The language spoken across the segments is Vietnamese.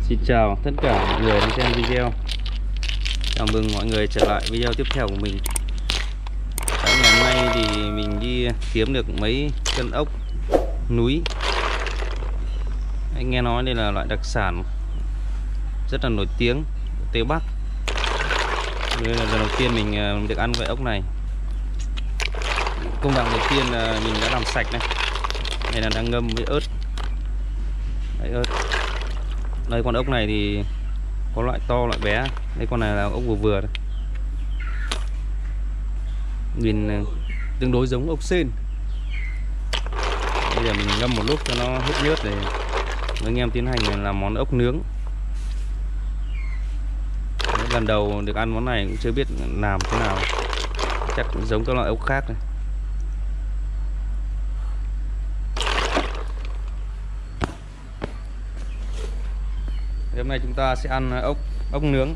Xin chào tất cả mọi người đang xem video. Chào mừng mọi người trở lại video tiếp theo của mình. Ngày hôm nay thì mình đi kiếm được mấy cân ốc núi. Anh nghe nói đây là loại đặc sản rất là nổi tiếng ở Tây Bắc. Đây là lần đầu tiên mình được ăn loại ốc này. Công đoạn đầu tiên là mình đã làm sạch này. Đây là đang ngâm với ớt. Đấy, ớt. Đây con ốc này thì có loại to loại bé. Đây con này là ốc vừa vừa đây. Nhìn tương đối giống ốc sên. Bây giờ mình ngâm một lúc cho nó hết nhớt để anh em tiến hành làm món ốc nướng. Lần đầu được ăn món này cũng chưa biết làm thế nào. Chắc cũng giống các loại ốc khác này. Hôm nay chúng ta sẽ ăn ốc nướng.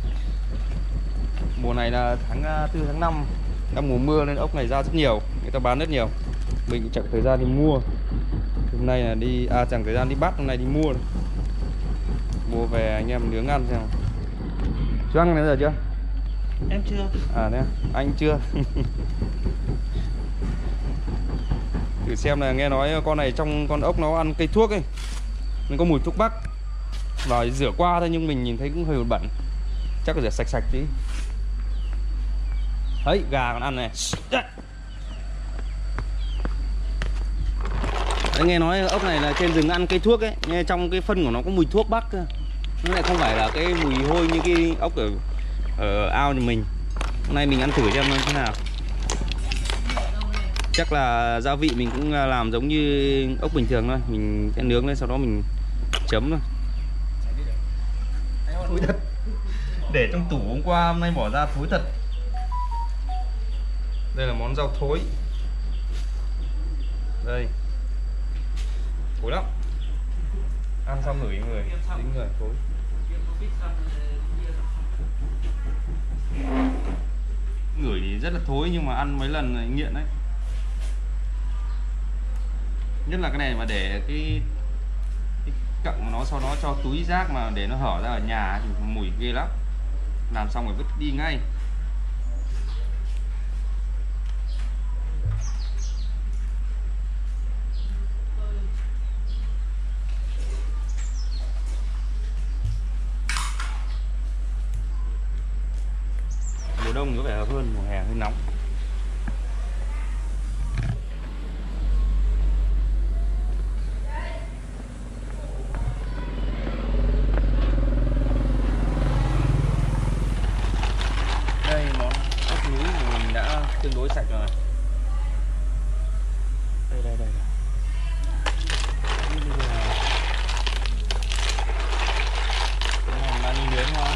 Mùa này là tháng 4 tháng 5, đang mùa mưa nên ốc này ra rất nhiều, người ta bán rất nhiều. Mình cũng chẳng thời gian đi mua. Hôm nay là chẳng thời gian đi bắt, hôm nay đi mua. Mua về anh em nướng ăn xem. Chú ăn cái này giờ chưa? Em chưa. À đấy, anh chưa. Thử xem là nghe nói con này trong con ốc nó ăn cây thuốc ấy. Mình có mùi thuốc bắc. Vào rửa qua thôi nhưng mình nhìn thấy cũng hơi bẩn. Chắc là rửa sạch sạch tí. Đấy, gà còn ăn này. Đấy, nghe nói ốc này là trên rừng ăn cây thuốc ấy. Nghe trong cái phân của nó có mùi thuốc bắc cơ. Nó lại không phải là cái mùi hôi như cái ốc ở ao nhà mình. Hôm nay mình ăn thử xem nó thế nào. Chắc là gia vị mình cũng làm giống như ốc bình thường thôi. Mình sẽ nướng lên sau đó mình chấm thôi. Thối thật. Để trong tủ hôm qua hôm nay bỏ ra thối thật. Đây là món rau thối. Đây. Thối lắm. Ăn xong ngửi người, dính người thối. Ngửi thì rất là thối nhưng mà ăn mấy lần là nghiện đấy. Nhất là cái này mà để cái cặn của nó sau đó cho túi rác mà để nó hở ra ở nhà thì mùi ghê lắm. Làm xong rồi vứt đi ngay. Mùa đông có vẻ hợp hơn, mùa hè hơi nóng. Đây món ốc núi của mình đã tương đối sạch rồi. Đây. Cái này đang nướng thôi.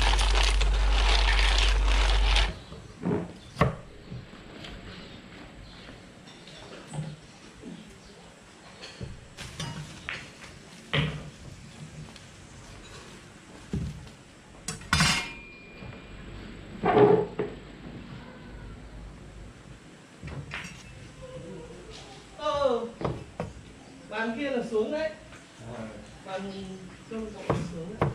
Bàn kia là xuống đấy. Bàn trong rộng xuống đấy.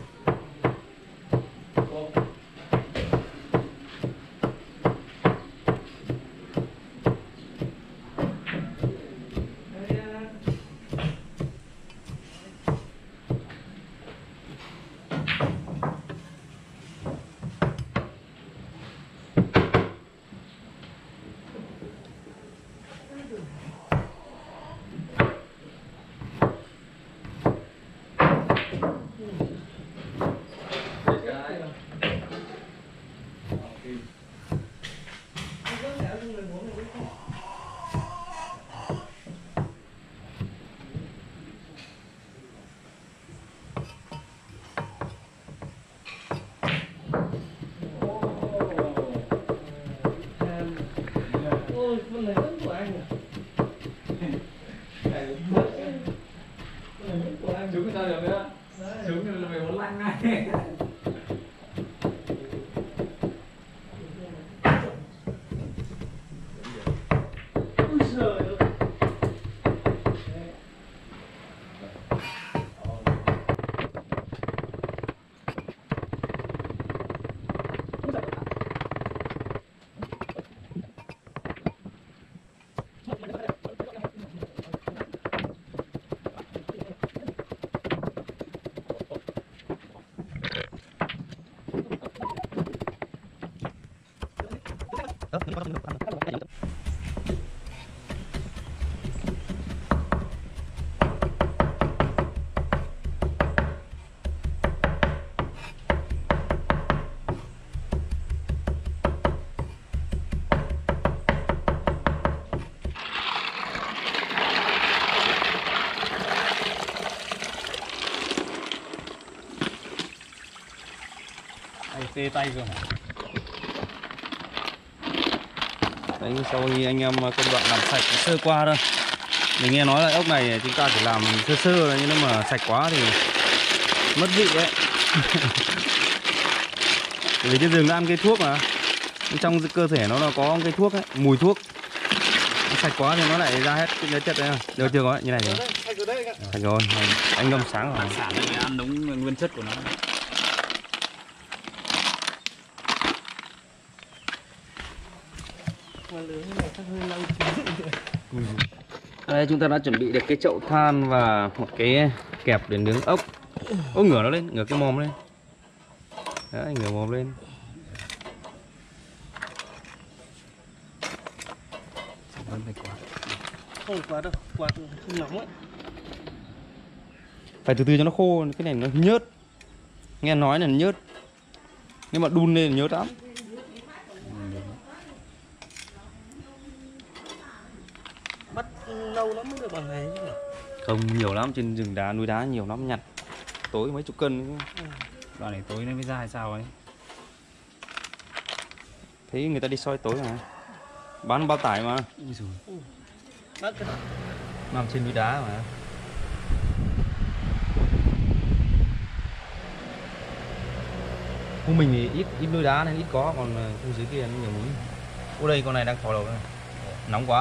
Ôi, con này vẫn của anh à? Trúng người ta được đấy ạ. Trúng là mày muốn lăn ngay. Ôi trời ơi. tê tay rồi. Đấy, sau khi anh em công đoạn làm sạch sơ qua thôi. Mình nghe nói là ốc này chúng ta chỉ làm sơ sơ thôi, nhưng nếu mà sạch quá thì mất vị đấy. Vì trên rừng nó ăn cây thuốc mà, trong cơ thể nó có cây thuốc ấy, mùi thuốc. Nó sạch quá thì nó lại ra hết cái đấy chất đấy. Được chưa, có như này rồi. Sạch rồi, anh ngâm sáng rồi. Đặc sản này ăn đúng nguyên chất của nó. Đây, chúng ta đã chuẩn bị được cái chậu than và một cái kẹp để nướng ốc. Ô, ngửa nó lên, ngửa cái mồm lên. Đấy, ngửa mồm lên. Không quá đâu, quạt không nóng ấy. Phải từ từ cho nó khô, cái này nó nhớt. Nghe nói là nhớt. Nhưng mà đun lên nhớt lắm. Bắt lâu lắm mới được bằng này chứ. Không, nhiều lắm, trên rừng đá, núi đá nhiều lắm, nhặt tối mấy chục cân. Đoạn này tối nó mới ra hay sao ấy. Thấy người ta đi soi tối mà. Bán bao tải mà. Bắt cái Nằm trên núi đá mà. Khu mình thì ít núi đá nên ít có, còn khu dưới kia nó nhiều núi. Ô, đây con này đang thò đầu này. Nóng quá.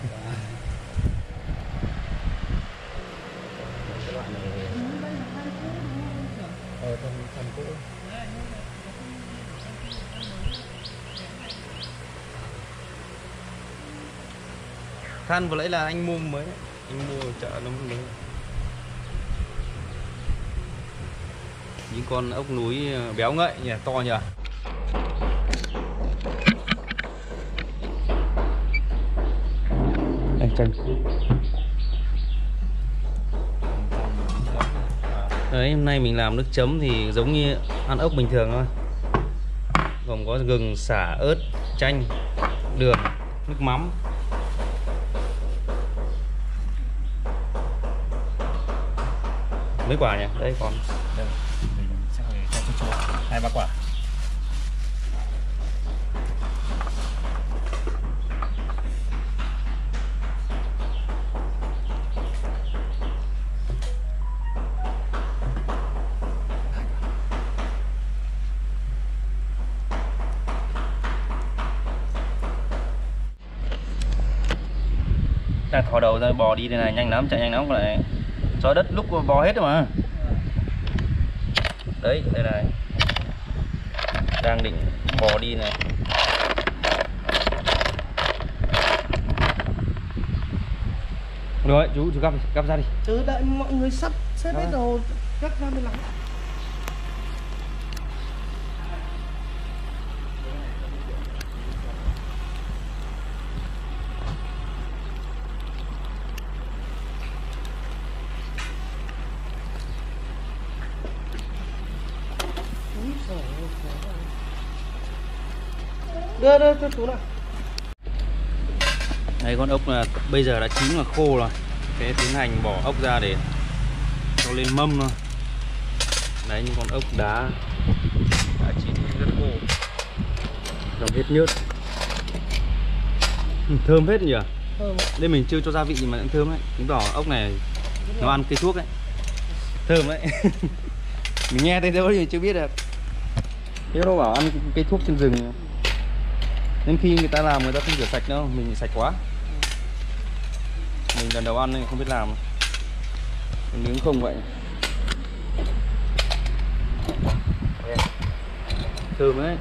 Than vừa nãy là anh mua mới, anh mua ở chợ nó mới. Những con ốc núi béo ngậy nhỉ, to nhỉ. Đây chân. Đấy, hôm nay mình làm nước chấm thì giống như ăn ốc bình thường thôi. Gồm có gừng, sả, ớt, chanh, đường, nước mắm. Mấy quả nhỉ? Đây còn. Đây, mình sẽ phải cho chút 2-3 quả. Đang thò đầu ra bò đi đây này, nhanh lắm, chạy nhanh lắm lại. Xóa đất lúc bò hết rồi mà. Đấy, đây này. Đang định bò đi này. Rồi, chú gắp ra đi. Chứ đợi mọi người sắp xếp hết đồ gắp ra mới làm. Đưa cho chú nào. Đây, con ốc là bây giờ đã chín và khô rồi. Thế tiến hành bỏ ốc ra để cho lên mâm thôi. Đấy, những con ốc đá đã chín rất khô, dòng hết nhớt. Thơm hết nhỉ. Đây mình chưa cho gia vị gì mà cũng thơm đấy. Chứng tỏ ốc này nó ăn cây thuốc đấy. Thơm đấy. Mình nghe thấy thôi thì chưa biết được. Thế nó bảo ăn cây thuốc trên rừng. Nên khi người ta làm người ta không rửa sạch đâu, mình sạch quá. Mình lần đầu ăn nên không biết làm. Mình nướng không vậy. Thơm đấy.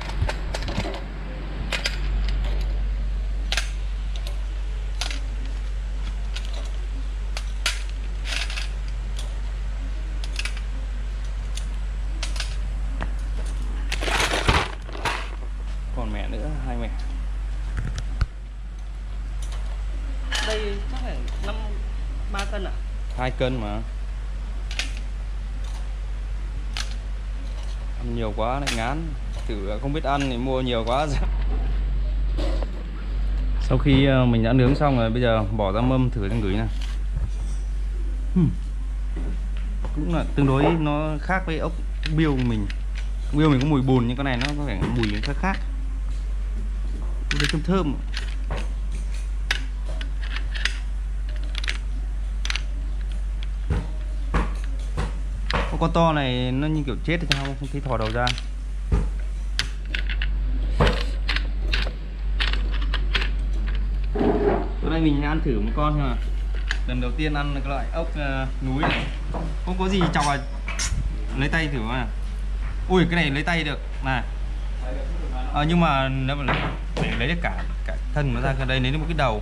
Còn mẹ nữa, 2 mẹ. Đây chắc phải 3 cân à? 2 cân mà. Ăn nhiều quá lại ngán. Thử không biết ăn thì mua nhiều quá. Sau khi mình đã nướng xong rồi, bây giờ bỏ ra mâm thử cho ngửi nào. Cũng là tương đối nó khác với ốc biêu của mình. Wheel mình có mùi bùn nhưng con này nó có vẻ mùi khác khác. Đây thơm thơm. Con to này nó như kiểu chết thì sao không thấy thò đầu ra. Bữa nay mình ăn thử một con thôi mà. Lần đầu tiên ăn cái loại ốc núi này. Không có gì chọc vào. Lấy tay thử mà. Ui cái này lấy tay được này. Nhưng mà nếu mà lấy được cả thân nó ra đây lấy được một cái đầu.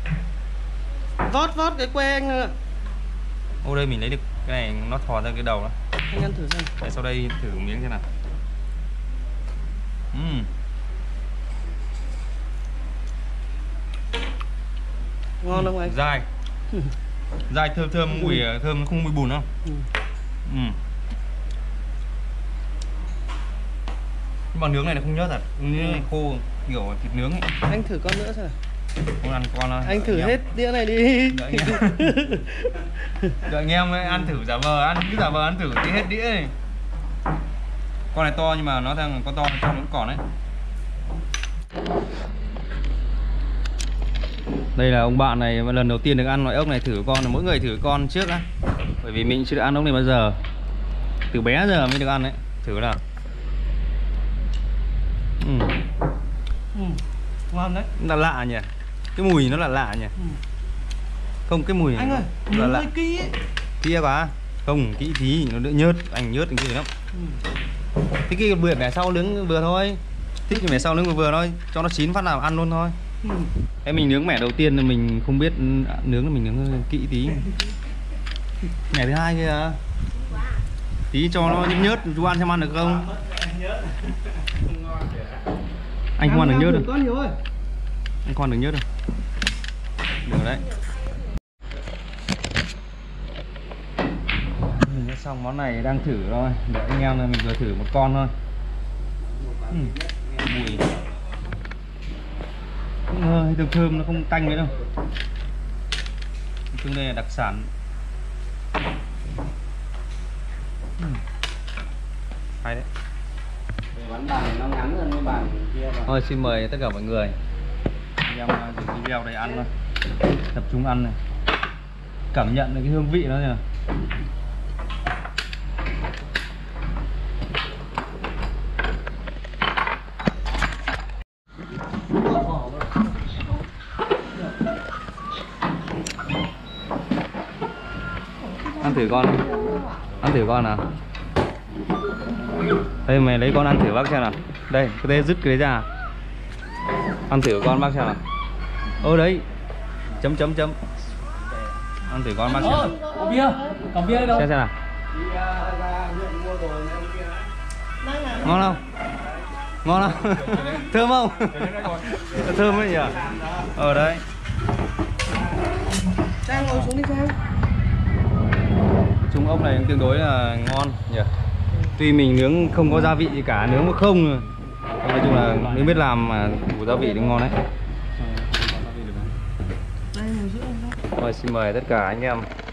Vót cái que anh ạ. Ô đây mình lấy được cái này nó thò ra cái đầu đó. Anh ăn thử xem. Để sau đây thử một miếng thế nào. Ngon không anh? Dai. Dai thơm thơm mùi thơm, nó không mùi bùn không? Nhưng mà nướng này nó không nhớt thật, nướng này khô kiểu thịt nướng ấy. Anh thử con nữa xem. Không ăn con đâu. Anh thử hết đĩa này đi. Đợi anh em ăn thử giả vờ, cứ giả vờ ăn thử tí hết đĩa này. Con này to nhưng mà nó thằng con to trong nó vẫn còn đấy. Đây là ông bạn này lần đầu tiên được ăn loại ốc này, thử con là mỗi người thử con trước á. Bởi vì mình chưa được ăn ốc này bao giờ. Từ bé giờ mới được ăn đấy. Thử nào. Ngon đấy. Là lạ nhỉ. Cái mùi nó là lạ nhỉ. Không cái mùi Anh ơi, là lạ. hơi kỹ ấy. Kỹ quá. Không, kỹ tí nó đỡ nhớt, anh nhớt anh kỹ lắm. Thế cái bưởi bẻ sau nướng vừa thôi. Thích thì bẻ sau nướng vừa thôi, cho nó chín phát nào ăn luôn thôi. Thế mình nướng mẻ đầu tiên thì mình không biết nướng là mình nướng kỹ tí. Mẻ thứ hai kia tí cho nó nhớt, chú ăn xem ăn được không? Anh không ăn được nhớt đâu. Con hiểu ơi. Anh không ăn được nhớt đâu. Được đấy. Mình đã xong món này đang thử thôi. Đợi anh em là mình vừa thử một con thôi. Mùi cũng hơi thơm thơm, nó không tanh nữa đâu. Tương đây là đặc sản. Hay đấy. Bán bàn nó ngắn hơn cái bàn kia rồi. Thôi xin mời tất cả mọi người. Anh em dừng video đây ăn thôi. Tập trung ăn này. Cảm nhận được cái hương vị nó nhỉ. Ăn thử con. Ăn thử con nào. Đây mày lấy con ăn thử bác xem nào. Đây, cái đây dứt cái đấy ra. Ăn thử con bác xem nào. Ô đấy. Chấm. Ăn thử con bác xem nào. Có bia, còn bia đâu? Xem nào. Ngon không? Ngon không? Thơm không? Thơm ấy nhỉ? Ở đây. Trang ngồi xuống đi Trang. Trùng ốc này tương đối là ngon nhỉ. Tuy mình nướng không có gia vị gì cả, nướng có không. Nói chung là nếu biết làm mà đủ gia vị thì ngon đấy. Đây ngồi giữa. Rồi xin mời tất cả anh em